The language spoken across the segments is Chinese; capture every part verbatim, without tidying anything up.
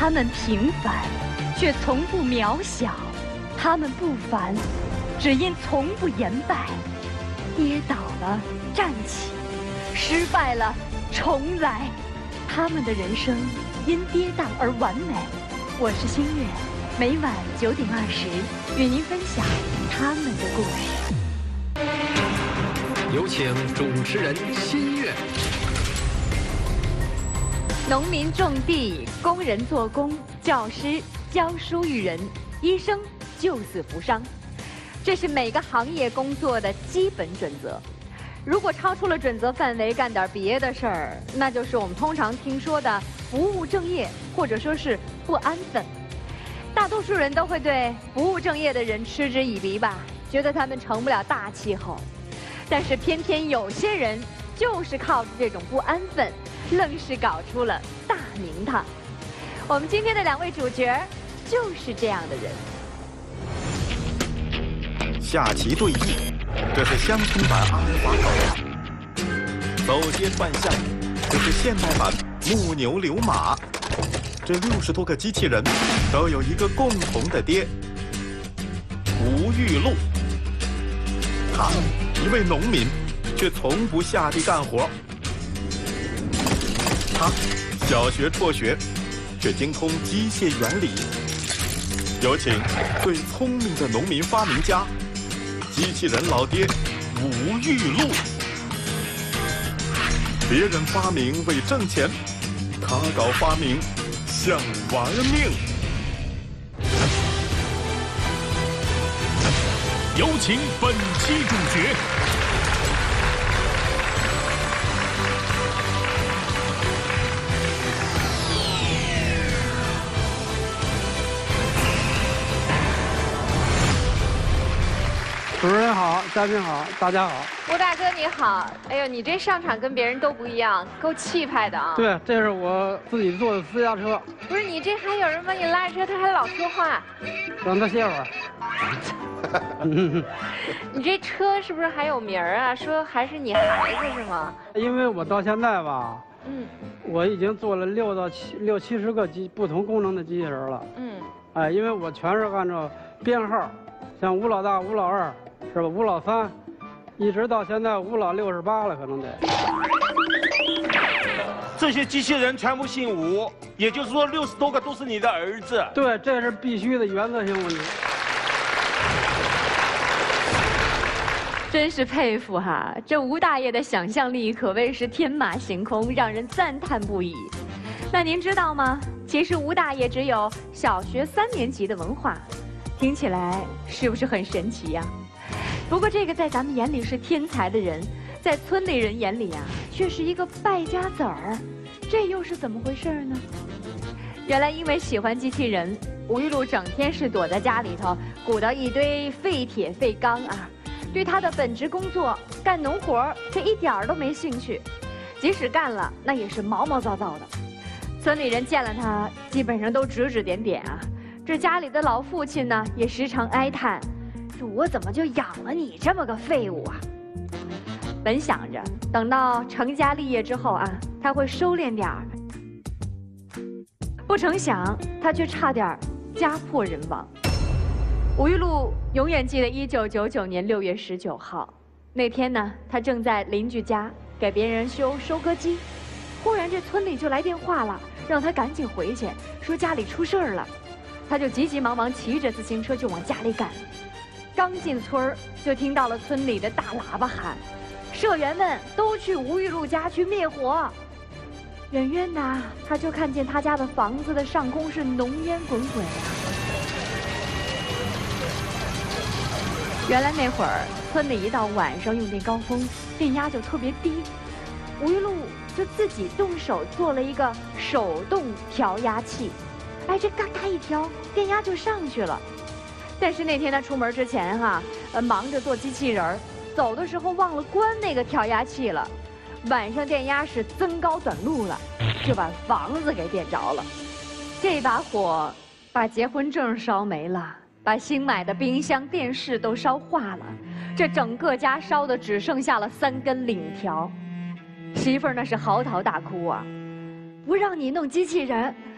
他们平凡，却从不渺小；他们不凡，只因从不言败。跌倒了，站起；失败了，重来。他们的人生因跌宕而完美。我是新月，每晚九点二十，与您分享他们的故事。 有请主持人新月。 农民种地，工人做工，教师教书育人，医生救死扶伤，这是每个行业工作的基本准则。如果超出了准则范围，干点别的事儿，那就是我们通常听说的不务正业，或者说是不安分。大多数人都会对不务正业的人嗤之以鼻吧，觉得他们成不了大气候。但是偏偏有些人就是靠着这种不安分，愣是搞出了大名堂。我们今天的两位主角就是这样的人。 下棋对弈，这是乡村版阿尔法狗；走街串巷，这是现代版木牛流马。这六十多个机器人都有一个共同的爹——吴玉禄。他一位农民，却从不下地干活。他小学辍学，却精通机械原理。有请最聪明的农民发明家——机器人老爹吴玉禄。别人发明为挣钱，他搞发明想玩命。 有请本期主角。 主持人好，嘉宾好，大家好。 吴大哥你好，哎呦，你这上场跟别人都不一样，够气派的啊！ 对，这是我自己坐的私家车。 不是你这还有人帮你拉车，他还老说话。 让他歇会儿。 你这车是不是还有名儿啊？说还是你孩子是吗？ 因为我到现在吧， 嗯， 我已经做了六到七六七十个机不同功能的机器人了。 嗯， 哎，因为我全是按照编号，像吴老大、吴老二，是吧？吴老三，一直到现在吴老六十八了，可能得。 这些机器人全部姓吴，也就是说六十多个都是你的儿子。 对，这是必须的原则性问题。 真是佩服哈！这吴大爷的想象力可谓是天马行空，让人赞叹不已。那您知道吗？其实吴大爷只有小学三年级的文化，听起来是不是很神奇呀？不过这个在咱们眼里是天才的人，在村里人眼里啊，却是一个败家子儿，这又是怎么回事呢？原来因为喜欢机器人，吴玉禄整天是躲在家里头鼓捣一堆废铁废钢啊。对他的本职工作干农活，却一点儿都没兴趣，即使干了，那也是毛毛躁躁的。村里人见了他，基本上都指指点点啊。这家里的老父亲呢，也时常哀叹，说我怎么就养了你这么个废物啊？本想着等到成家立业之后啊，他会收敛点儿，不成想他却差点家破人亡。吴玉禄永远记得一九九九年六月十九号那天呢，他正在邻居家给别人修收割机，忽然这村里就来电话了，让他赶紧回去，说家里出事儿了。他就急急忙忙骑着自行车就往家里赶。刚进村儿，就听到了村里的大喇叭喊：“社员们都去吴玉禄家去灭火！”远远的，他就看见他家的房子的上空是浓烟滚滚啊。原来那会儿，村里一到晚上用电高峰，电压就特别低，吴玉禄就自己动手做了一个手动调压器，哎，这嘎嘎一调，电压就上去了。但是那天他出门之前哈、啊，呃，忙着做机器人，走的时候忘了关那个调压器了，晚上电压是增高短路了，就把房子给点着了。这把火把结婚证烧没了。把新买的冰箱、电视都烧化了，这整个家烧的只剩下了三根领条。媳妇儿那是嚎啕大哭啊！不让你弄机器人，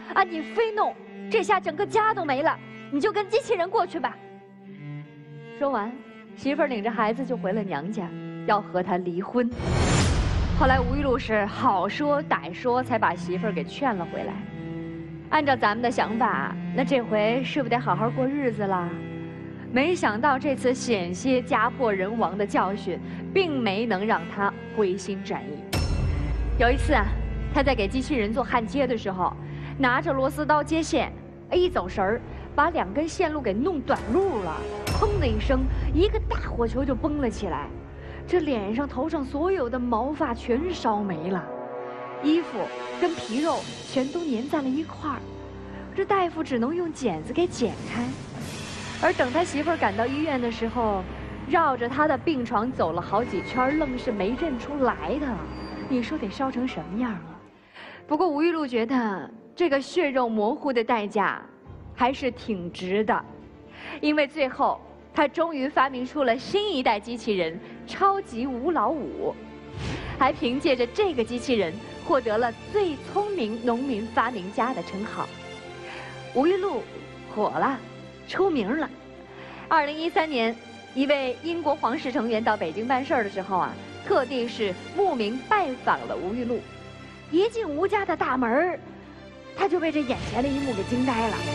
啊，你非弄，这下整个家都没了，你就跟机器人过去吧。说完，媳妇儿领着孩子就回了娘家，要和他离婚。后来吴玉露是好说歹说，才把媳妇儿给劝了回来。按照咱们的想法，那这回是不是得好好过日子了？没想到这次险些家破人亡的教训，并没能让他回心转意。有一次啊，他在给机器人做焊接的时候，拿着螺丝刀接线，一走神儿，把两根线路给弄短路了，砰的一声，一个大火球就崩了起来。这脸上、头上所有的毛发全烧没了，衣服跟皮肉全都粘在了一块儿。这大夫只能用剪子给剪开。而等他媳妇儿赶到医院的时候，绕着他的病床走了好几圈，愣是没认出来的。你说得烧成什么样啊？不过吴玉露觉得这个血肉模糊的代价还是挺值的，因为最后他终于发明出了新一代机器人超级吴老五，还凭借着这个机器人获得了最聪明农民发明家的称号。吴玉露火了，出名了。二零一三年，一位英国皇室成员到北京办事儿的时候啊，特地是慕名拜访了吴玉露。一进吴家的大门儿，他就被这眼前的一幕给惊呆了。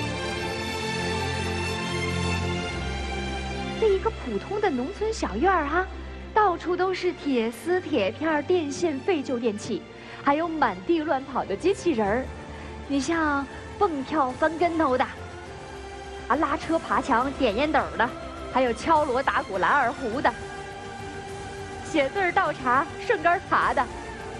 这一个普通的农村小院儿哈，到处都是铁丝、铁片、电线、废旧电器，还有满地乱跑的机器人儿。你像蹦跳、翻跟头的，啊，拉车、爬墙、点烟斗的，还有敲锣打鼓、拉二胡的，写字儿、倒茶、顺杆茶的。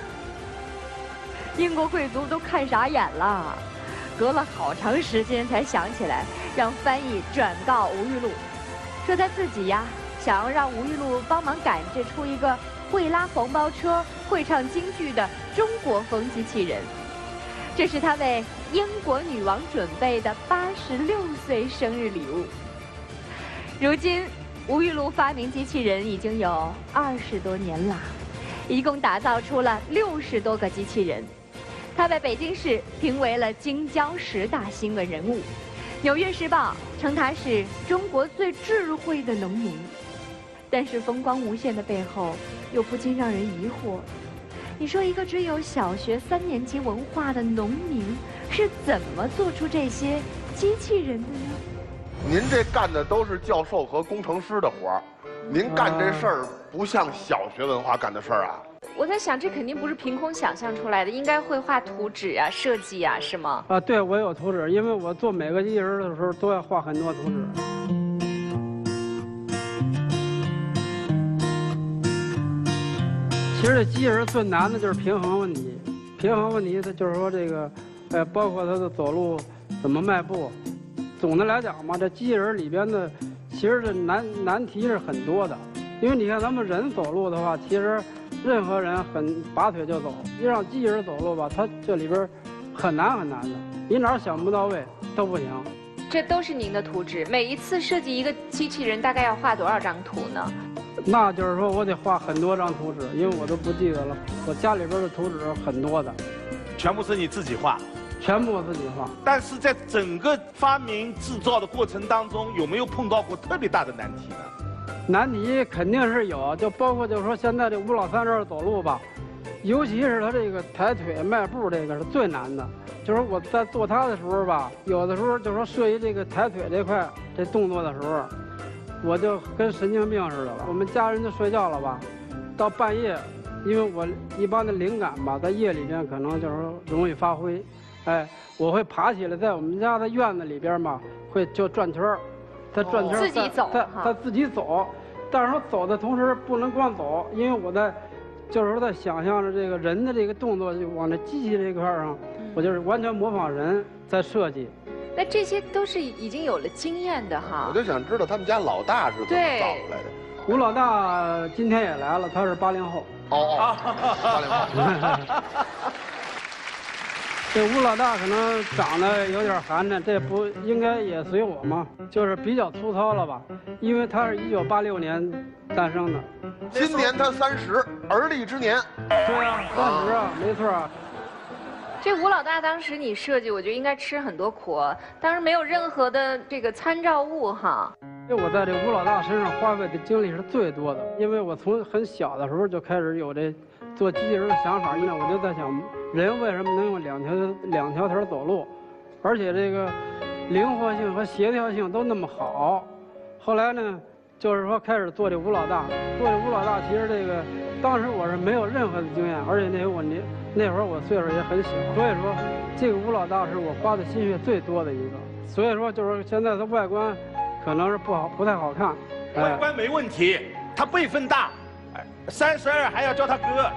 英国贵族都看傻眼了，隔了好长时间才想起来让翻译转告吴玉露，说他自己呀想要让吴玉露帮忙赶制出一个会拉黄包车、会唱京剧的中国风机器人。这是他为英国女王准备的八十六岁生日礼物。如今，吴玉露发明机器人已经有二十多年了，一共打造出了六十多个机器人。他被北京市评为了京郊十大新闻人物，《纽约时报》称他是中国最智慧的农民。但是风光无限的背后，又不禁让人疑惑：你说一个只有小学三年级文化的农民，是怎么做出这些机器人的呢？ 您这干的都是教授和工程师的活儿，您干这事儿不像小学文化干的事儿啊。 我在想，这肯定不是凭空想象出来的，应该会画图纸啊、设计啊，是吗？ 啊，对，我有图纸，因为我做每个机器人的时候都要画很多图纸。其实这机器人最难的就是平衡问题，平衡问题它就是说这个，呃，包括它的走路怎么迈步。总的来讲嘛，这机器人里边的其实这难难题是很多的，因为你看咱们人走路的话，其实任何人很拔腿就走，一让机器人走路吧，它这里边很难很难的，你哪儿想不到位都不行。 这都是您的图纸，每一次设计一个机器人大概要画多少张图呢？ 那就是说我得画很多张图纸，因为我都不记得了，我家里边的图纸很多的， 全部是你自己画。 全部自己画。 但是在整个发明制造的过程当中，有没有碰到过特别大的难题呢？ 难题肯定是有，就包括就是说现在这吴老三这儿走路吧，尤其是他这个抬腿迈步这个是最难的。就是我在做他的时候吧，有的时候就说涉及这个抬腿这块这动作的时候，我就跟神经病似的了。我们家人就睡觉了吧，到半夜，因为我一般的灵感吧，在夜里面可能就是说容易发挥。哎，我会爬起来，在我们家的院子里边嘛，会就转圈儿，他转圈儿， 自己走， 他他自己走，但是说走的同时不能光走，因为我在，就是说在想象着这个人的这个动作，就往这机器这块上，我就是完全模仿人在设计。 那这些都是已经有了经验的哈。 我就想知道他们家老大是怎么造出来的。 吴老大今天也来了，他是八零后。 哦哦，八零后。 这吴老大可能长得有点寒碜，这不应该也随我吗？就是比较粗糙了吧，因为他是一九八六年诞生的。 今年他三十，而立之年。 对啊，三十啊，没错啊。 这吴老大当时你设计，我觉得应该吃很多苦，当时没有任何的这个参照物哈。 因为我在这吴老大身上花费的精力是最多的，因为我从很小的时候就开始有这做机器人的想法，因为我就在想，人为什么能用两条两条腿走路，而且这个灵活性和协调性都那么好。后来呢，就是说开始做这吴老大，做这吴老大，其实这个当时我是没有任何的经验，而且那我那那会儿我岁数也很小，所以说这个吴老大是我花的心血最多的一个。所以说就是现在的外观可能是不好，不太好看。 外观没问题，他辈分大，三十二还要叫他哥。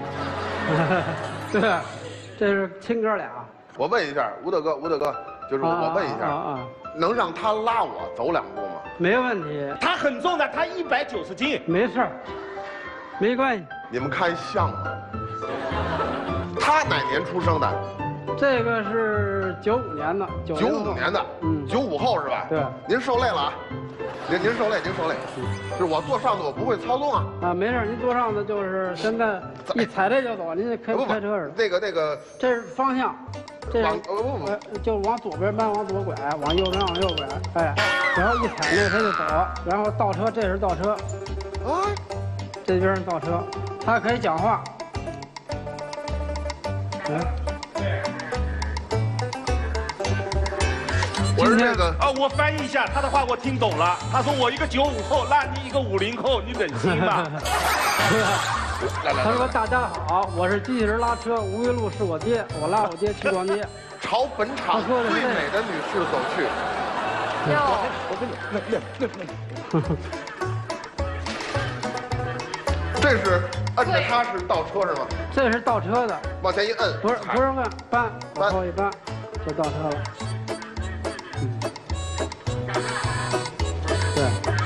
对，这是亲哥俩。 我问一下吴大哥，吴大哥，就是我问一下， 啊啊啊能让他拉我走两步吗？ 没问题。 他很重的，他一百九十斤。 没事儿，没关系。 你们看像吗？他哪年出生的？ 这个是九五年的，九九五年的， 嗯， 九五后是吧？ 对。 您受累了啊，您您受累，您受累。是我坐上头，我不会操纵啊。 啊，没事，您坐上头就是现在一踩这就走，您这开开车似的。 那个那个， 这是方向，这是往不不呃就往左边搬，往左拐，往右边往右拐，哎，然后一踩那它就走，然后倒车，这是倒车， 啊， 这边是倒车，它可以讲话，嗯。 我是这个啊，我翻译一下他的话，我听懂了。他说我一个九五后拉你一个五零后，你忍心吗？ 他说大家好，我是机器人拉车，吴云路是我爹，我拉我爹去逛街， 朝本场最美的女士走去。 哟， 我跟你那那那。这是摁着它是倒车是吗？ 这是倒车的， 往前一摁， 不是不是摁搬，往后一搬就倒车了。嗯，对。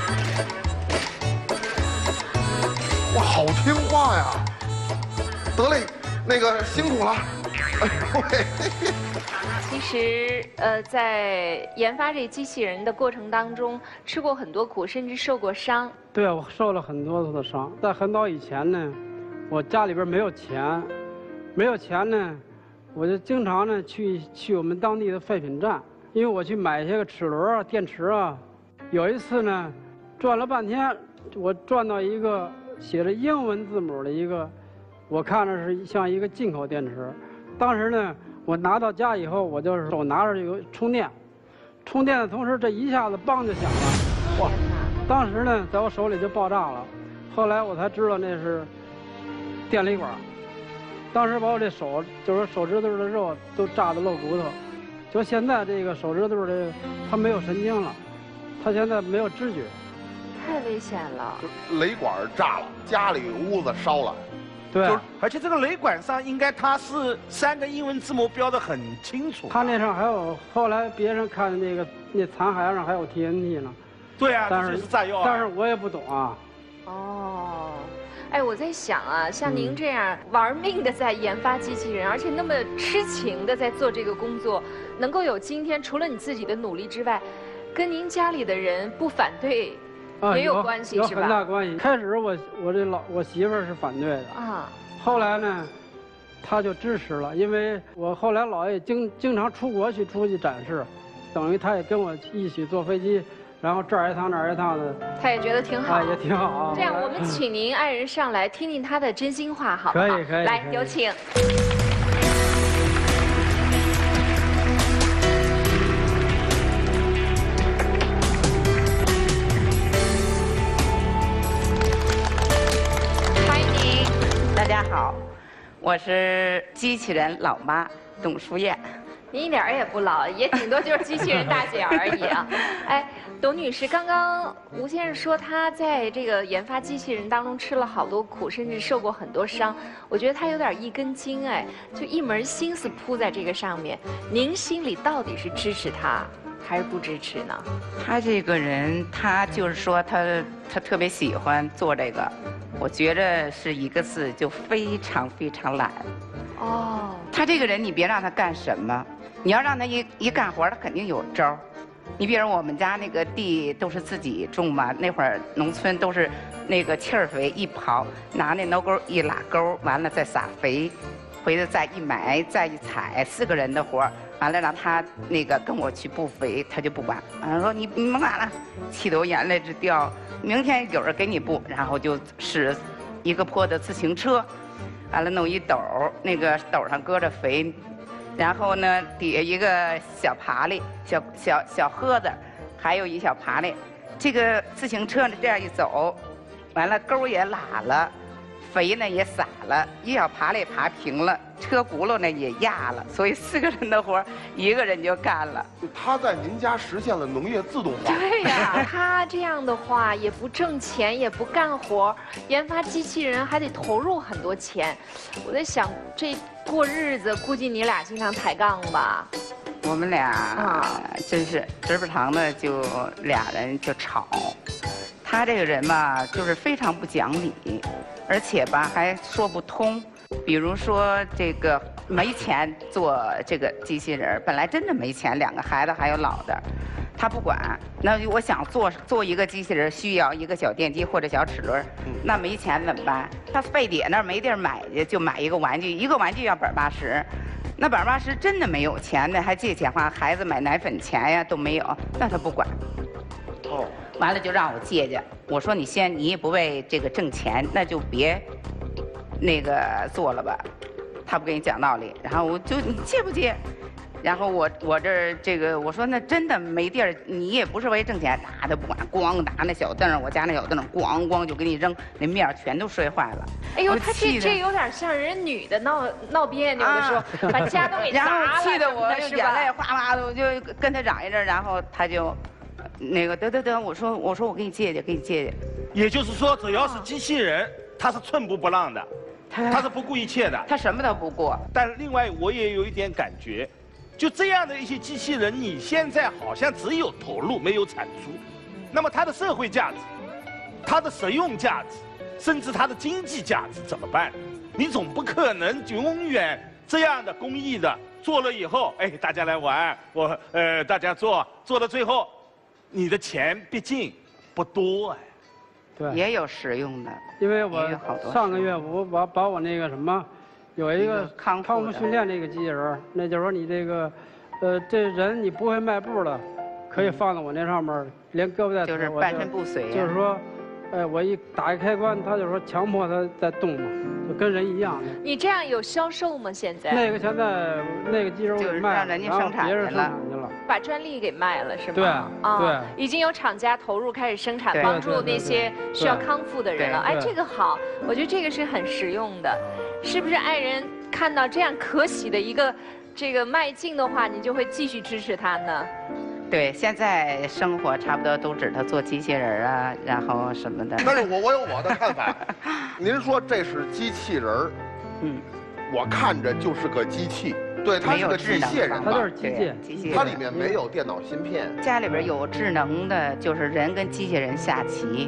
哇，好听话呀！得嘞，那个辛苦了。哎呦喂！ 其实，呃，在研发这机器人的过程当中，吃过很多苦，甚至受过伤。 对，我受了很多次的伤。在很早以前呢，我家里边没有钱，没有钱呢，我就经常呢去去我们当地的废品站，因为我去买一些个齿轮啊、电池啊。有一次呢，转了半天，我转到一个写着英文字母的一个，我看着是像一个进口电池。当时呢，我拿到家以后，我就是手拿着这个充电，充电的同时，这一下子梆就响了，哇！当时呢，在我手里就爆炸了，后来我才知道那是电雷管。当时把我这手，就是手指头的肉都炸得露骨头。就现在这个手指头这个，它没有神经了，它现在没有知觉。 太危险了！ 雷管炸了，家里屋子烧了。 对， 而且这个雷管上应该它是三个英文字母标得很清楚。 它那上还有，后来别人看的那个那残骸上还有 T N T 呢。 对啊， 但是炸药啊。 但是我也不懂啊。 哦，哎，我在想啊，像您这样玩命的在研发机器人，而且那么痴情的在做这个工作，能够有今天，除了你自己的努力之外，跟您家里的人不反对也有关系，是吧？ 有很大关系。开始我我这老我媳妇儿是反对的啊，后来呢，她就支持了，因为我后来姥爷经经常出国去出去展示，等于他也跟我一起坐飞机。然后这儿一趟那儿一趟的， 他也觉得挺好， 啊、也挺好。 这样，我们请您爱人上来听听他的真心话，好不好？ 可以，可以。 来，有请。 欢迎您，大家好，我是机器人老妈董淑燕。 您一点儿也不老，也顶多就是机器人大姐而已啊！哎，董女士，刚刚吴先生说他在这个研发机器人当中吃了好多苦，甚至受过很多伤。我觉得他有点一根筋，哎，就一门心思扑在这个上面。您心里到底是支持他还是不支持呢？ 他这个人，他就是说他他特别喜欢做这个，我觉着是一个字，就非常非常懒。哦，他这个人，你别让他干什么。你要让他一一干活，他肯定有招儿。你比如我们家那个地都是自己种嘛，那会儿农村都是那个气儿肥一刨，拿那挠钩一拉钩，完了再撒肥， 回头再一买再一采，四个人的活儿，完了让他那个跟我去布肥，他就不管，完了说你你甭管了，气得我眼泪直掉。明天有人给你布，然后就使一个破的自行车，完了弄一斗，那个斗上搁着肥，然后呢底下一个小爬犁，小小小盒子，还有一小爬犁，这个自行车呢这样一走，完了钩也拉了。肥呢也撒了，一小爬犁爬平了，车轱辘呢也压了，所以四个人的活一个人就干了。 他在您家实现了农业自动化。 对呀，他这样的话也不挣钱，也不干活，研发机器人还得投入很多钱。我在想，这过日子估计你俩经常抬杠吧？ 我们俩啊，真是直不长的就俩人就吵。他这个人吧，就是非常不讲理。而且吧，还说不通。比如说，这个没钱做这个机器人，本来真的没钱，两个孩子还有老的，他不管。那我想做做一个机器人，需要一个小电机或者小齿轮，那没钱怎么办？他非得那儿没地儿买去，就买一个玩具，一个玩具要百八十。那百八十真的没有钱呢，还借钱花，孩子买奶粉钱呀都没有，那他不管。哦。完了就让我借借，我说你先，你也不为这个挣钱，那就别那个做了吧。他不跟你讲道理，然后我就你借不借？然后我我这儿这个我说那真的没地儿，你也不是为挣钱，打他不管，咣打那小凳，我家那小凳咣咣就给你扔，那面全都摔坏了。 哎呦，他这这有点像人女的闹闹别扭的时候，啊、把家都给砸了， 然后气得我就眼泪哗哗的，我就跟他嚷一阵，然后他就。那个得得得，我说我说我给你借借，给你借借。 也就是说，只要是机器人，他是寸步不让的，他是不顾一切的， 他什么都不顾。 但另外，我也有一点感觉，就这样的一些机器人，你现在好像只有投入没有产出，那么它的社会价值、它的实用价值，甚至它的经济价值怎么办？你总不可能永远这样的公益的做了以后，哎，大家来玩，我呃大家做，做到最后。你的钱毕竟不多哎， 对， 也有实用的。 因为我上个月我把把我那个什么，有一个康复训练这个机器人，那就是说你这个，呃，这人你不会迈步的，可以放在我那上面，连胳膊带腿， 就是半身不遂。 就是说，哎，我一打一开关，他就说强迫他在动嘛，就跟人一样的。 你这样有销售吗？现在？ 那个现在那个机器人我卖了，然后别人生产去了。 把专利给卖了是吗？ 对啊， 对，已经有厂家投入开始生产，帮助那些需要康复的人了。哎，这个好，我觉得这个是很实用的，是不是？爱人看到这样可喜的一个这个迈进的话，你就会继续支持他呢？ 对，现在生活差不多都指他做机器人啊，然后什么的。 但是我我有我的看法，您说这是机器人，嗯，我看着就是个机器。对，它是个机械人吧？ 它就是机械， 机械。 它里面没有电脑芯片。 家里边有智能的，就是人跟机器人下棋。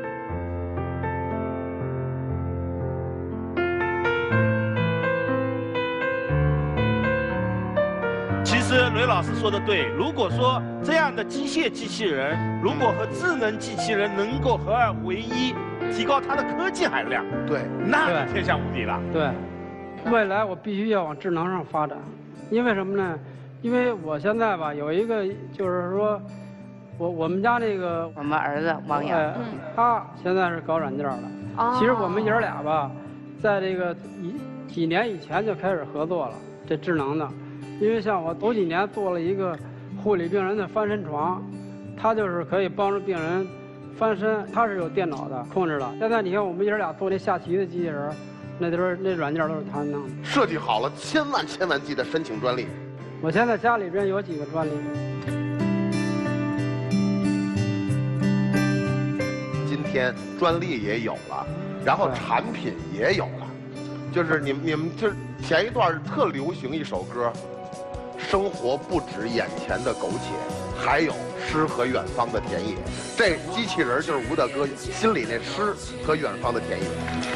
其实雷老师说的对，如果说这样的机械机器人，如果和智能机器人能够合二为一，提高它的科技含量， 对， 那就天下无敌了。 对。未来我必须要往智能上发展，因为什么呢？因为我现在吧有一个就是说，我我们家那个我们儿子王阳， 哎，他现在是搞软件的。哦。其实我们爷儿俩吧，在这个一几年以前就开始合作了，这智能的。因为像我头几年做了一个护理病人的翻身床，它就是可以帮助病人翻身，它是有电脑的控制的。现在你看我们爷儿俩做那下棋的机器人。那都是那软件都是他弄的， 设计好了，千万千万记得申请专利。 我现在家里边有几个专利。 今天专利也有了，然后产品也有了，就是你们你们就是前一段特流行一首歌，生活不止眼前的苟且，还有诗和远方的田野。这机器人就是吴大哥心里那诗和远方的田野。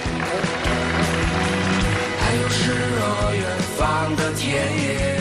还有诗和远方的田野，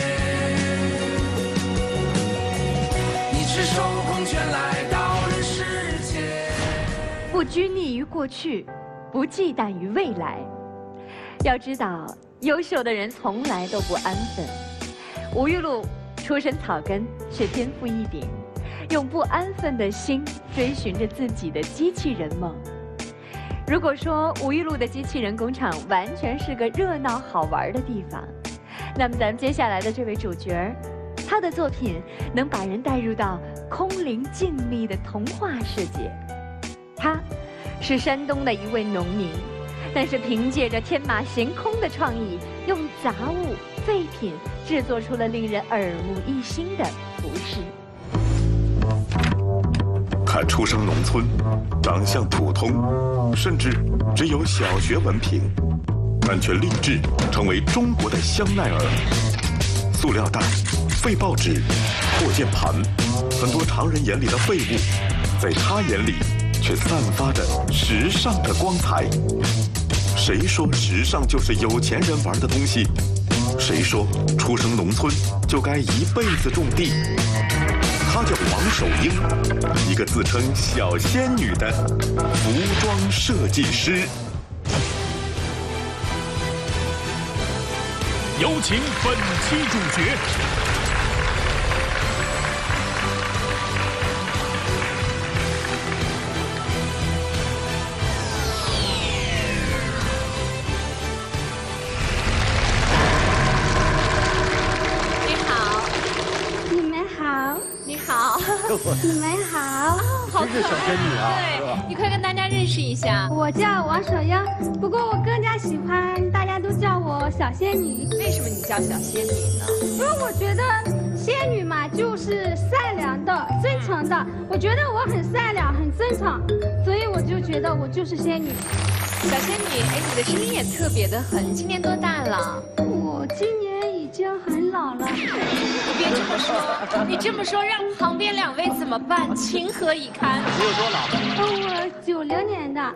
你赤手空拳来到人世间， 不拘泥于过去，不忌惮于未来。要知道， 优秀的人从来都不安分。吴玉露出身草根，却天赋异禀，用不安分的心追寻着自己的机器人梦。如果说吴玉露的机器人工厂完全是个热闹好玩的地方，那么咱们接下来的这位主角，他的作品能把人带入到空灵静谧的童话世界。他是山东的一位农民，但是凭借着天马行空的创意，用杂物废品制作出了令人耳目一新的服饰。 他出生农村，长相普通，甚至只有小学文凭，但却立志成为中国的香奈儿。塑料袋、废报纸、破键盘，很多常人眼里的废物，在他眼里却散发着时尚的光彩。谁说时尚就是有钱人玩的东西？谁说出生农村就该一辈子种地？她叫王守英，一个自称小仙女的服装设计师。 有请本期主角。 你们好， 好可爱，小仙女啊，对，你快跟大家认识一下。 我叫王守英，不过我更加喜欢大家都叫我小仙女。 为什么你叫小仙女呢？ 因为我觉得仙女嘛，就是善良的、真诚的。我觉得我很善良、很真诚，所以我就觉得我就是仙女。 小仙女，哎，你的声音也特别的狠，今年多大了？ 我今年已经很老了。 你别这么说，你这么说让旁边两位怎么办？情何以堪？ 你有多老？ 我九零年的。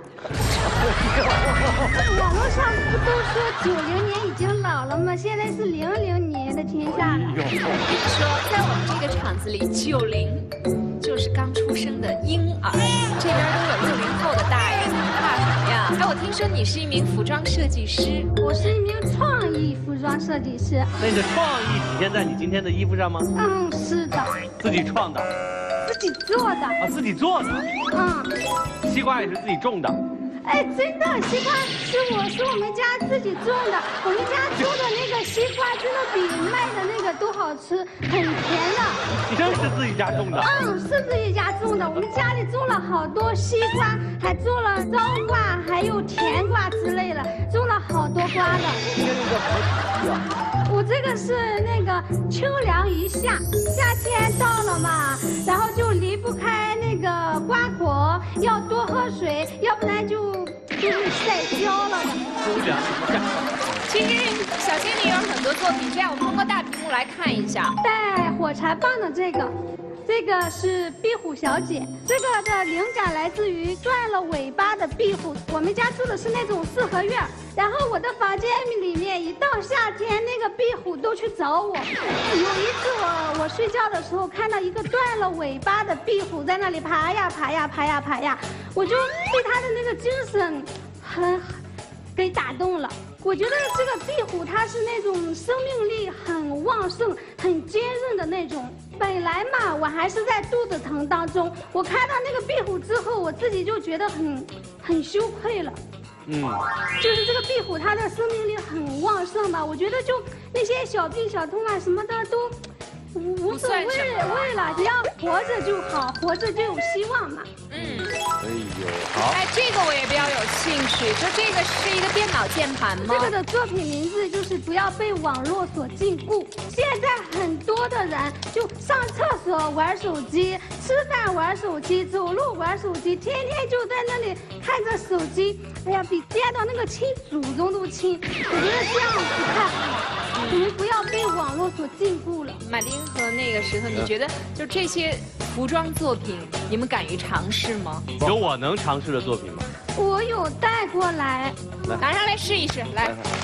网络上不都说九零年已经老了吗？现在是零零年的天下了。 我跟你说，在我们这个厂子里，九零就是刚出生的婴儿，这边都有六零后的大人，你怕什么呀？哎，我听说你是一名服装设计师， 我是一名创意服装设计师。 那你的创意体现在你今天的衣服上吗？ 嗯，是的。 自己创的？ 自己做的。 啊，自己做的。 嗯。 西瓜也是自己种的。 哎，真的，西瓜是我是我们家自己种的。我们家种的那个西瓜真的比卖的那个都好吃，很甜的。 你真是自己家种的？ 嗯，是自己家种的。我们家里种了好多西瓜，还种了糟瓜，还有甜瓜之类的，种了好多瓜的。 今天用的什么体系啊？ 我这个是那个清凉一夏，夏天到了嘛，然后就离不开那个瓜果，要多喝水，要不然就就是晒焦了的。 清凉一夏。 其实小仙女有很多作品，这样我们通过大屏幕来看一下。 带火柴棒的这个。这个是壁虎小姐，这个的灵感来自于断了尾巴的壁虎。我们家住的是那种四合院，然后我的房间里面一到夏天，那个壁虎都去找我。有一次我我睡觉的时候看到一个断了尾巴的壁虎在那里爬呀爬呀爬呀爬呀，我就被它的那个精神很给打动了。我觉得这个壁虎它是那种生命力很旺盛、很坚韧的那种。本来嘛，我还是在肚子疼当中，我看到那个壁虎之后，我自己就觉得很很羞愧了。嗯，就是这个壁虎它的生命力很旺盛吧，我觉得就那些小病小痛啊什么的都无所谓谓了，只要活着就好，活着就有希望嘛。 嗯。 哎呦，好！ 哎，这个我也比较有兴趣，就这个是一个电脑键盘吗？ 这个的作品名字就是不要被网络所禁锢。现在很多的人就上厕所玩手机，吃饭玩手机，走路玩手机，天天就在那里看着手机，哎呀，比见到那个亲祖宗都亲。我觉得这样不太好，我们不要被网络所禁锢了。 马丁和那个石头，你觉得就这些服装作品，你们敢于尝试吗？ 有我能尝试的作品吗？ 我有带过来， 拿上来试一试，来。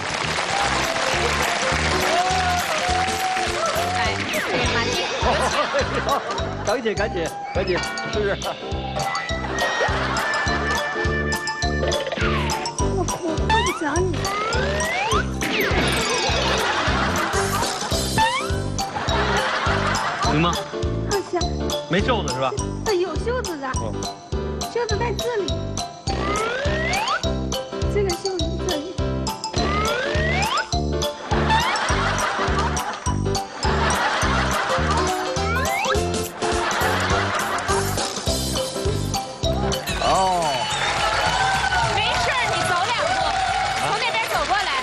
来，对，马丁， 赶紧赶紧赶紧试试。 我我碰不着你。 行吗？ 好像。 没袖子是吧？ 呃，有袖子的， 哦、 袖子在这里，这个袖子这里。 哦。 没事，你走两步，从那边走过来。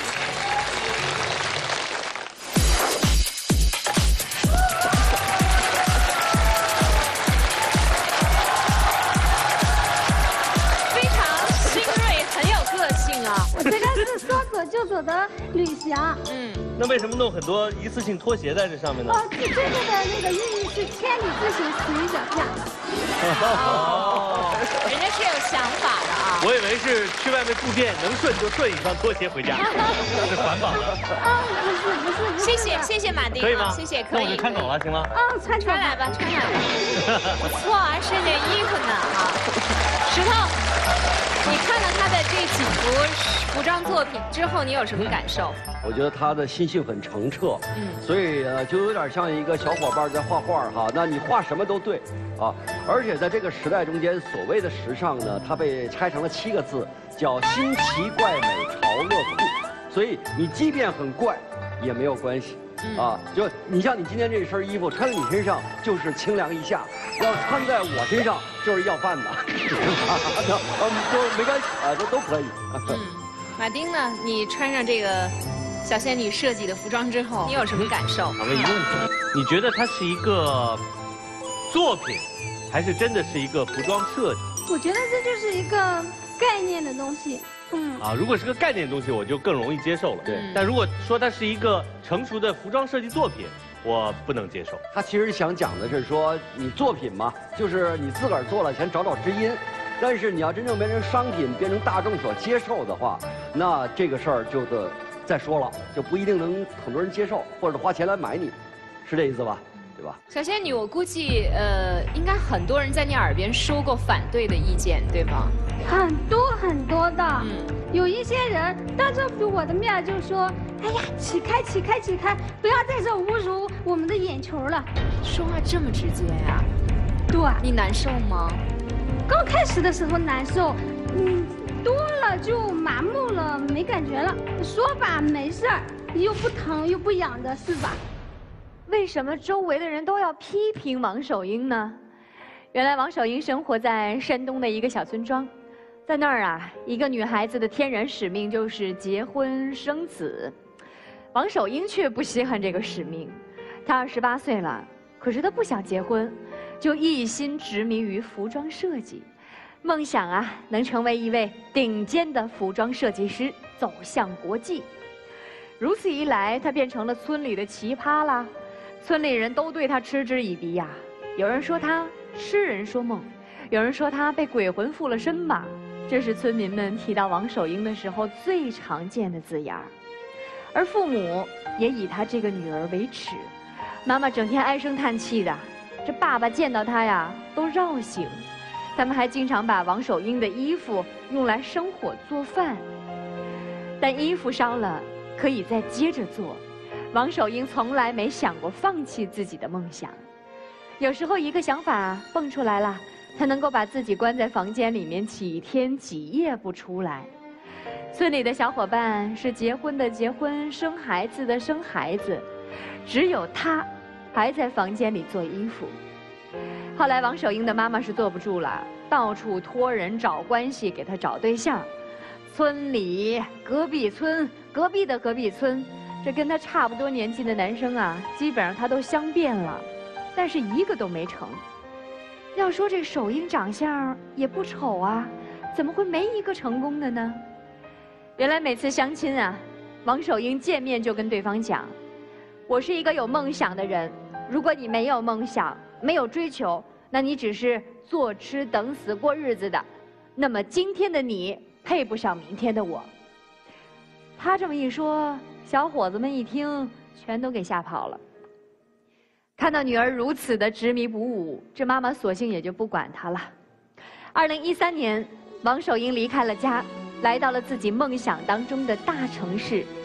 我这个是说走就走的旅行。嗯， 那为什么弄很多一次性拖鞋在这上面呢？ 哦，这这个的那个意义是千里之行，始于脚下。 哦，人家是有想法的啊。 我以为是去外面住店能顺就顺一双拖鞋回家，是环保的。 啊，不是不是不是。 谢谢谢谢马丁， 可以吗？ 谢谢可以。 那我就穿走了，行吗？ 哦，穿穿来吧，穿来吧。不错啊，剩点衣服呢啊。石头，你看了他的这几幅服装作品之后，你有什么感受？ 我觉得他的心性很澄澈，嗯，所以呃，就有点像一个小伙伴在画画哈。那你画什么都对，啊，而且在这个时代中间，所谓的时尚呢，它被拆成了七个字，叫新奇怪美潮乐酷。所以你即便很怪，也没有关系。啊，就你像你今天这身衣服穿在你身上就是清凉一下，要穿在我身上就是要饭的，都没关系啊，都都可以。 嗯，马丁呢？你穿上这个小仙女设计的服装之后，你有什么感受？ 想问一个问题，你觉得它是一个作品，还是真的是一个服装设计？ 我觉得这就是一个概念的东西。嗯啊，如果是个概念的东西，我就更容易接受了。对，但如果说它是一个成熟的服装设计作品，我不能接受。 他其实想讲的是说，你作品嘛，就是你自个儿做了，先找找知音。但是你要真正变成商品，变成大众所接受的话，那这个事儿就得再说了，就不一定能很多人接受，或者花钱来买你，是这意思吧？对吧？ 小仙女，我估计呃，应该很多人在你耳边说过反对的意见，对吗？ 很多很多的，嗯，有一些人当着我的面就说：“哎呀，起开起开起开，不要在这侮辱我们的眼球了。” 说话这么直接呀？ 对， 你难受吗？ 刚开始的时候难受，嗯，多了就麻木了，没感觉了。说吧没事儿，又不疼又不痒的，是吧？ 为什么周围的人都要批评王守英呢？原来王守英生活在山东的一个小村庄。在那儿啊，一个女孩子的天然使命就是结婚生子。王守英却不稀罕这个使命，她二十八岁了，可是她不想结婚，就一心执迷于服装设计，梦想啊能成为一位顶尖的服装设计师，走向国际。如此一来，她变成了村里的奇葩啦，村里人都对她嗤之以鼻呀。有人说她痴人说梦，有人说她被鬼魂附了身吧。这是村民们提到王守英的时候最常见的字眼儿，而父母也以她这个女儿为耻。妈妈整天唉声叹气的，这爸爸见到她呀都绕醒。他们还经常把王守英的衣服用来生火做饭，但衣服烧了可以再接着做。王守英从来没想过放弃自己的梦想。有时候一个想法蹦出来了，他能够把自己关在房间里面几天几夜不出来。村里的小伙伴是结婚的结婚，生孩子的生孩子，只有他还在房间里做衣服。后来王守英的妈妈是坐不住了，到处托人找关系给他找对象。村里、隔壁村、隔壁的隔壁村，这跟他差不多年纪的男生啊，基本上他都相遍了，但是一个都没成。要说这守英长相也不丑啊，怎么会没一个成功的呢？原来每次相亲啊，王守英见面就跟对方讲：“我是一个有梦想的人，如果你没有梦想，没有追求，那你只是坐吃等死过日子的，那么今天的你配不上明天的我。”他这么一说，小伙子们一听，全都给吓跑了。看到女儿如此的执迷不悟，这妈妈索性也就不管她了。二零一三年，王守英离开了家，来到了自己梦想当中的大城市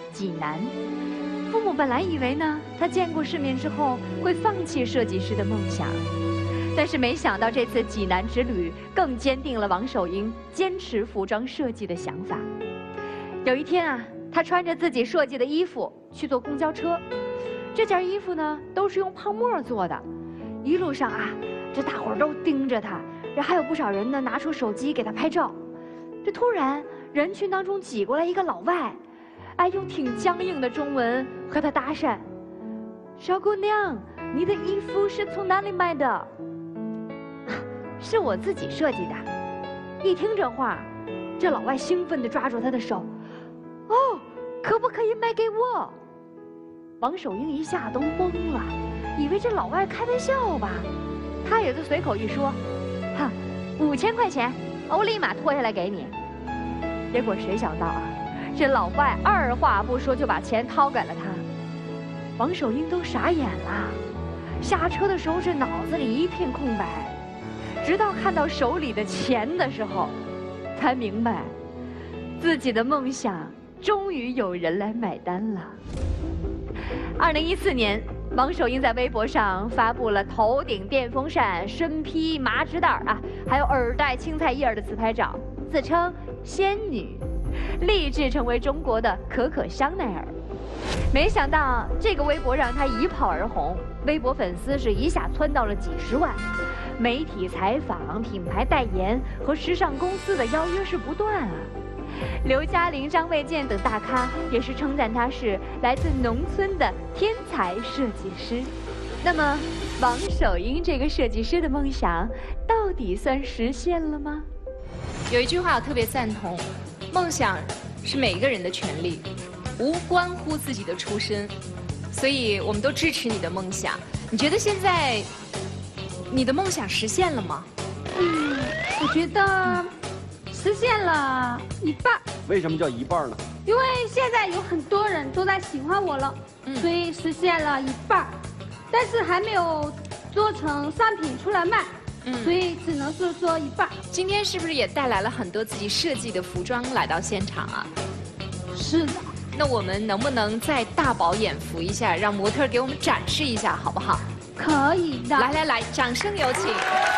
济南。父母本来以为呢，他见过世面之后会放弃设计师的梦想，但是没想到这次济南之旅更坚定了王守英坚持服装设计的想法。有一天啊，他穿着自己设计的衣服去坐公交车，这件衣服呢都是用泡沫做的。一路上啊，这大伙儿都盯着他，然后还有不少人呢拿出手机给他拍照。这突然，人群当中挤过来一个老外，哎，用挺僵硬的中文和他搭讪：“小姑娘，你的衣服是从哪里买的？”“是我自己设计的。”一听这话，这老外兴奋地抓住他的手：“哦，可不可以卖给我？”王守英一下都懵了，以为这老外开玩笑吧，他也就随口一说：“哈，五千块钱，我立马脱下来给你。”结果谁想到啊，这老外二话不说就把钱掏给了他。王守英都傻眼了，下车的时候这脑子里一片空白，直到看到手里的钱的时候，才明白自己的梦想终于有人来买单了。二零一四年，王守英在微博上发布了头顶电风扇、身披麻织袋啊，还有耳戴青菜叶的自拍照，自称仙女，立志成为中国的可可香奈儿。没想到这个微博让她一炮而红，微博粉丝是一下蹿到了几十万，媒体采访、品牌代言和时尚公司的邀约是不断啊。刘嘉玲、张卫健等大咖也是称赞她是来自农村的天才设计师。那么，王守英这个设计师的梦想到底算实现了吗？ 有一句话我特别赞同，梦想是每一个人的权利，无关乎自己的出身，所以我们都支持你的梦想。你觉得现在你的梦想实现了吗？ 嗯，我觉得实现了一半。 为什么叫一半呢？ 因为现在有很多人都在喜欢我了，嗯、所以实现了一半，但是还没有做成商品出来卖。嗯，所以只能是说一半。 今天是不是也带来了很多自己设计的服装来到现场啊？ 是的。 那我们能不能再大饱眼福一下，让模特给我们展示一下，好不好？ 可以的。 来来来，掌声有请。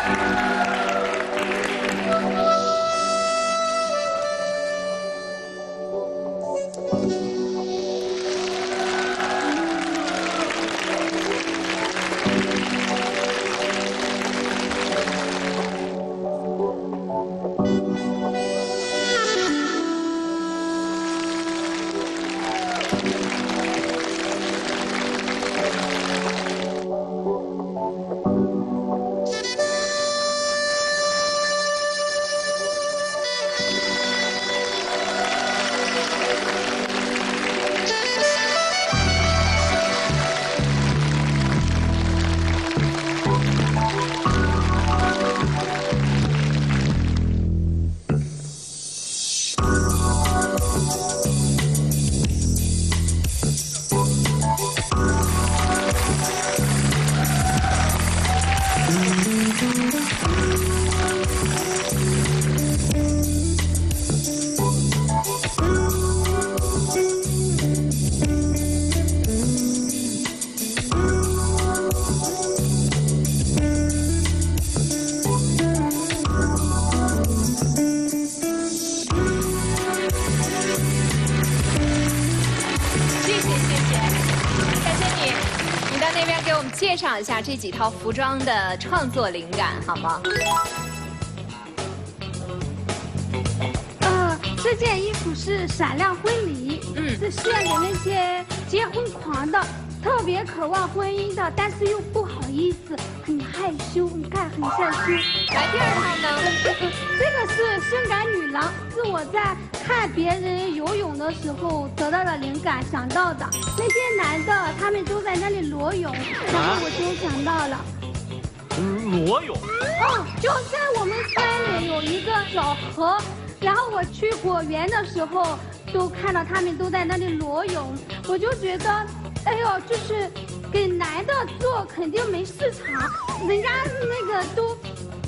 介绍一下这几套服装的创作灵感好吗？ 呃，这件衣服是闪亮婚礼，嗯，是献给那些结婚狂的，特别渴望婚姻的，但是又不好意思，很害羞，你看很害羞。 来第二套呢？ 这个是性感女郎，是我在看别人游泳的时候得到的灵感想到的。那些男的他们都在那里裸泳，然后我就想到了。 裸泳？ 哦，就在我们村里有一个小河，然后我去果园的时候，就看到他们都在那里裸泳，我就觉得，哎呦，就是给男的做肯定没市场，人家那个都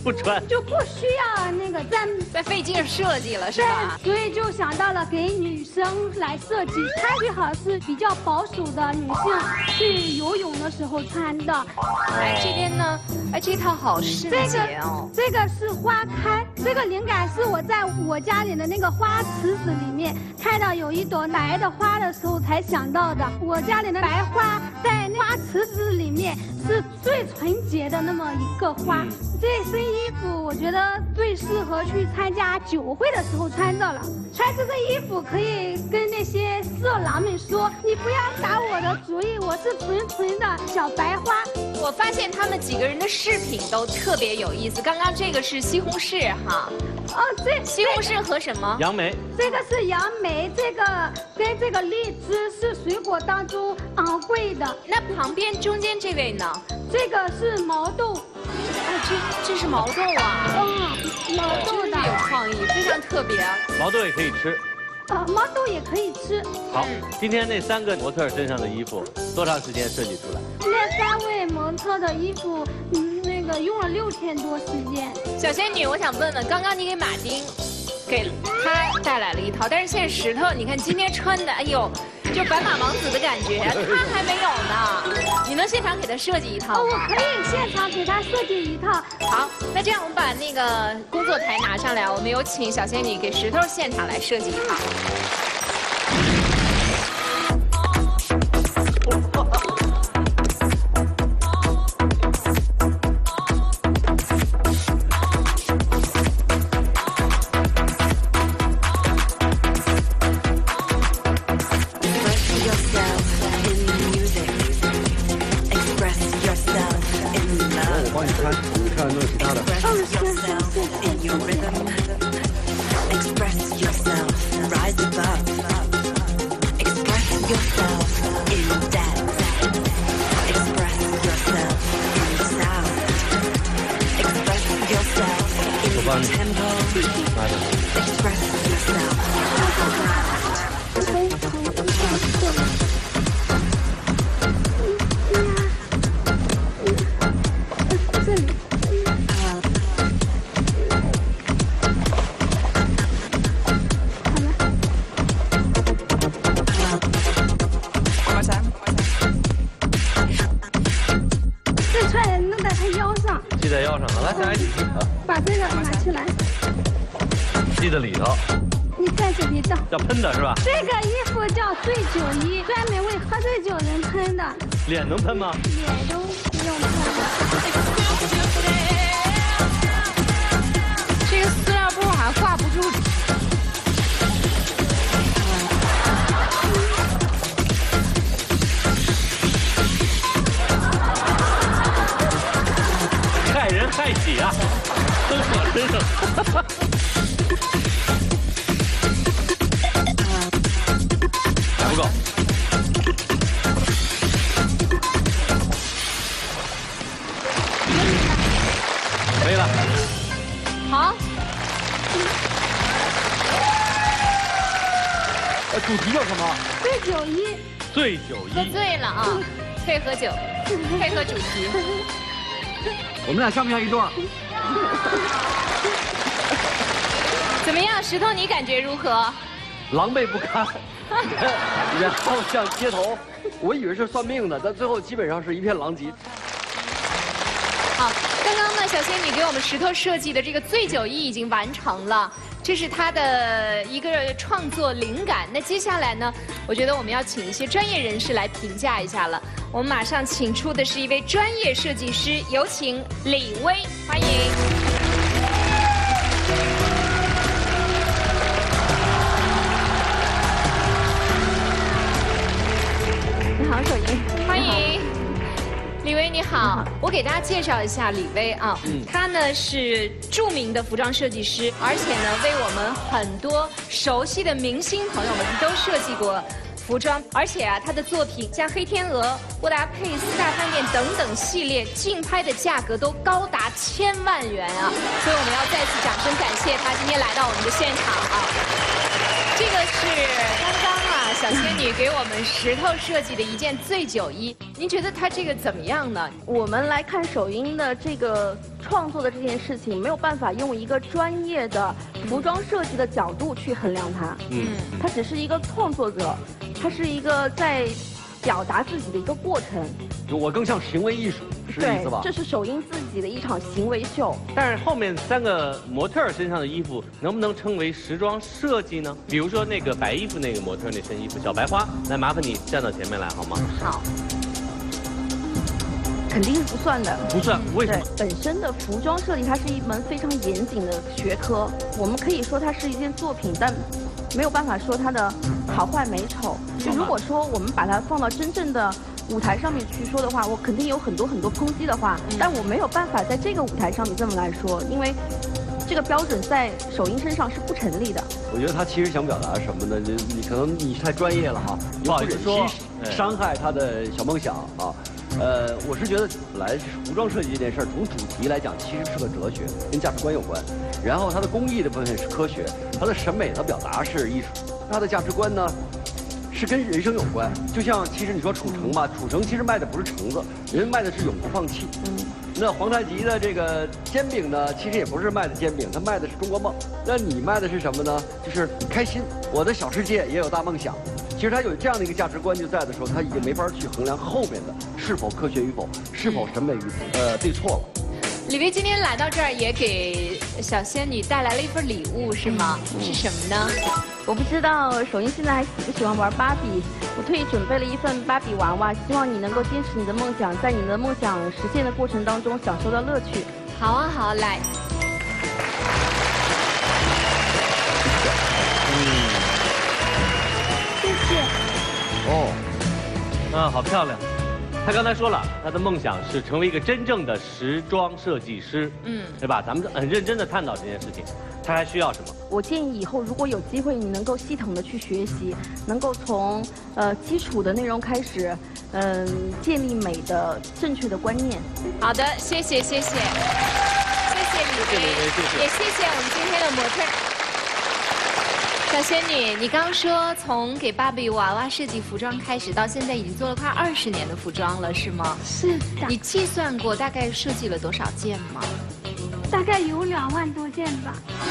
不穿， 就不需要那个再再费劲设计了，是吧？ 所以就想到了给女生来设计，它最好是比较保守的女性去游泳的时候穿的。 哎，这边呢，哎，这套好适节哦。 这个是花开，这个灵感是我在我家里的那个花池子里面看到有一朵白的花的时候才想到的。我家里的白花在花池子里面是最纯洁的那么一个花。这身衣服我觉得最适合去参加酒会的时候穿着了。穿这身衣服可以跟那些色狼们说，你不要打我的主意，我是纯纯的小白花。 我发现他们几个人的饰品都特别有意思。刚刚这个是西红柿哈， 哦，这西红柿和什么？ 杨梅。 这个是杨梅，这个跟这个荔枝是水果当中昂贵的。 那旁边中间这位呢？ 这个是毛豆。 哦，这这是毛豆啊！ 嗯，毛豆的有创意，非常特别。 毛豆也可以吃。 啊，毛豆也可以吃。 好，今天那三个模特身上的衣服多长时间设计出来？ 那三位模特的衣服，嗯，那个用了六天多时间。 小仙女，我想问问，刚刚你给马丁，给他带来了一套，但是现在石头，你看今天穿的，哎呦，就白马王子的感觉，他还没有呢。你能现场给他设计一套吗？ 哦，我可以现场给他设计一套。 好，那这样我们把那个工作台拿上来，我们有请小仙女给石头现场来设计一套。 把这个拿起来， 系在里头。 你在这里等。 要喷的是吧？ 这个衣服叫醉酒衣，专门为喝醉酒人喷的。 脸能喷吗？ 脸都不用喷了。 这个塑料布好像挂不住。 害人害己啊！喷我身上。还不够。没了。 好。 呃，主题叫什么？ 醉酒衣。 醉酒衣。 喝醉了啊！配合酒，配合主题。 我们俩像不像一对儿？ 怎么样，石头？你感觉如何？ 狼狈不堪，然后像街头，我以为是算命的，但最后基本上是一片狼藉。 好，刚刚呢，小仙女给我们石头设计的这个醉酒衣已经完成了，这是她的一个创作灵感。那接下来呢，我觉得我们要请一些专业人士来评价一下了。我们马上请出的是一位专业设计师，有请李薇，欢迎。 你好，手艺， 欢迎。李薇你好，我给大家介绍一下李薇啊，她呢是著名的服装设计师，而且呢为我们很多熟悉的明星朋友们都设计过服装，而且啊，他的作品像黑天鹅、布达佩斯大饭店等等系列，竞拍的价格都高达千万元啊！所以我们要再次掌声感谢他今天来到我们的现场啊！这个是刚刚啊，小仙女给我们石头设计的一件醉酒衣，您觉得它这个怎么样呢？ 我们来看首映的这个创作的这件事情没有办法用一个专业的服装设计的角度去衡量它。嗯，它只是一个创作者，它是一个在表达自己的一个过程。 就我更像行为艺术，是这意思吧？ 这是首映自己的一场行为秀。 但是后面三个模特身上的衣服能不能称为时装设计呢？比如说那个白衣服那个模特那身衣服，小白花，来麻烦你站到前面来好吗？ 好。肯定是不算的， 不算，为什么？ 本身的服装设计它是一门非常严谨的学科，我们可以说它是一件作品，但没有办法说它的好坏美丑。就如果说我们把它放到真正的舞台上面去说的话，我肯定有很多很多抨击的话，但我没有办法在这个舞台上面这么来说，因为这个标准在首映身上是不成立的。 我觉得他其实想表达什么呢？你你可能你太专业了哈， 不好意思说， 伤害他的小梦想啊。呃，我是觉得本来服装设计这件事儿，从主题来讲，其实是个哲学，跟价值观有关。然后它的工艺的部分是科学，它的审美和表达是艺术，它的价值观呢是跟人生有关。就像其实你说褚橙嘛，褚橙其实卖的不是橙子，人卖的是永不放弃。嗯。那皇太极的这个煎饼呢，其实也不是卖的煎饼，它卖的是中国梦。那你卖的是什么呢？就是开心，我的小世界也有大梦想。其实他有这样的一个价值观就在的时候，他已经没法去衡量后面的是否科学与否，是否审美与呃对错了。 李薇今天来到这儿，也给小仙女带来了一份礼物，是吗？嗯、是什么呢？ 我不知道首映现在还喜不喜欢玩芭比，我特意准备了一份芭比娃娃，希望你能够坚持你的梦想，在你的梦想实现的过程当中享受到乐趣。 好啊，好，来。 哦，啊，好漂亮！他刚才说了，他的梦想是成为一个真正的时装设计师，嗯，对吧？咱们很认真的探讨这件事情，他还需要什么？ 我建议以后如果有机会，你能够系统的去学习，能够从呃基础的内容开始，嗯、呃，建立美的正确的观念。 好的，谢谢谢谢，谢谢李薇，也谢谢我们今天的模特。小仙女，你刚说从给芭比娃娃设计服装开始，到现在已经做了快二十年的服装了，是吗？ 是的。 你计算过大概设计了多少件吗？ 大概有两万多件吧。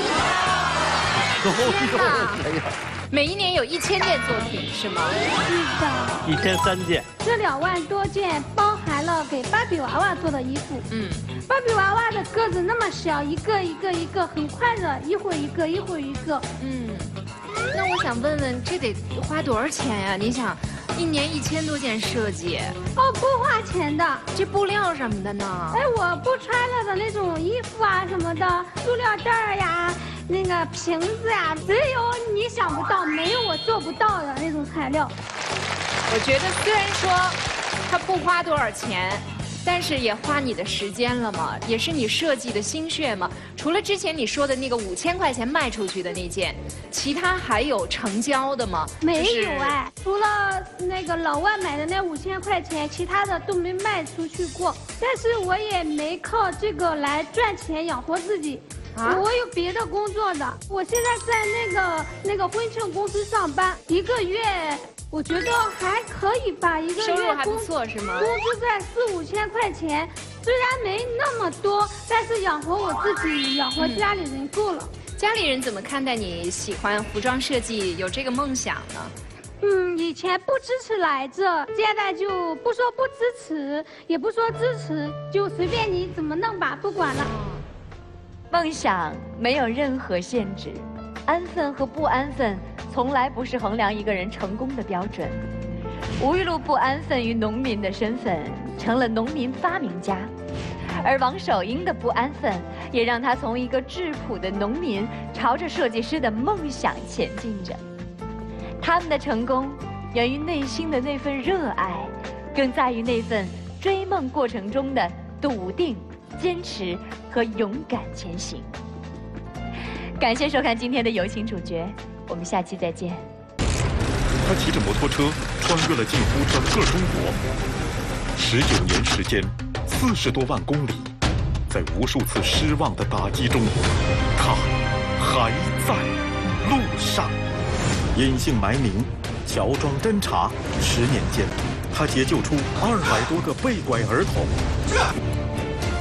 天哪！每一年有一千件作品是吗？ 是的。 一千三件。 这两万多件包含了给芭比娃娃做的衣服。嗯。芭比娃娃的个子那么小，一个一个一个，很快的，一会儿一个，一会儿一个。嗯。 那我想问问，这得花多少钱呀？你想，一年一千多件设计。 哦，不花钱的。 这布料什么的呢？ 哎，我不穿了的那种衣服啊什么的，塑料袋儿呀，那个瓶子呀，只有你想不到，没有我做不到的那种材料。 我觉得虽然说它不花多少钱，但是也花你的时间了嘛，也是你设计的心血嘛。除了之前你说的那个五千块钱卖出去的那件，其他还有成交的吗？ 没有哎，除了那个老外买的那五千块钱，其他的都没卖出去过。但是我也没靠这个来赚钱养活自己。啊、我有别的工作的，我现在在那个那个婚庆公司上班，一个月我觉得还可以吧，一个月收入还不错是吗？ 工资在四五千块钱，虽然没那么多，但是养活我自己，养活家里人够了。 嗯、家里人怎么看待你喜欢服装设计，有这个梦想呢？ 嗯，以前不支持来着，现在就不说不支持，也不说支持，就随便你怎么弄吧，不管了。 梦想没有任何限制，安分和不安分从来不是衡量一个人成功的标准。吴玉露不安分于农民的身份，成了农民发明家，而王守英的不安分，也让他从一个质朴的农民朝着设计师的梦想前进着。他们的成功源于内心的那份热爱，更在于那份追梦过程中的笃定、坚持和勇敢前行。感谢收看今天的有请主角，我们下期再见。 他骑着摩托车穿越了近乎整个中国，十九年时间，四十多万公里，在无数次失望的打击中，他还在路上。隐姓埋名，乔装侦查，十年间，他解救出二百多个被拐儿童。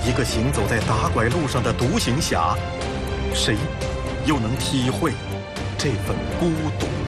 一个行走在打拐路上的独行侠，谁又能体会这份孤独？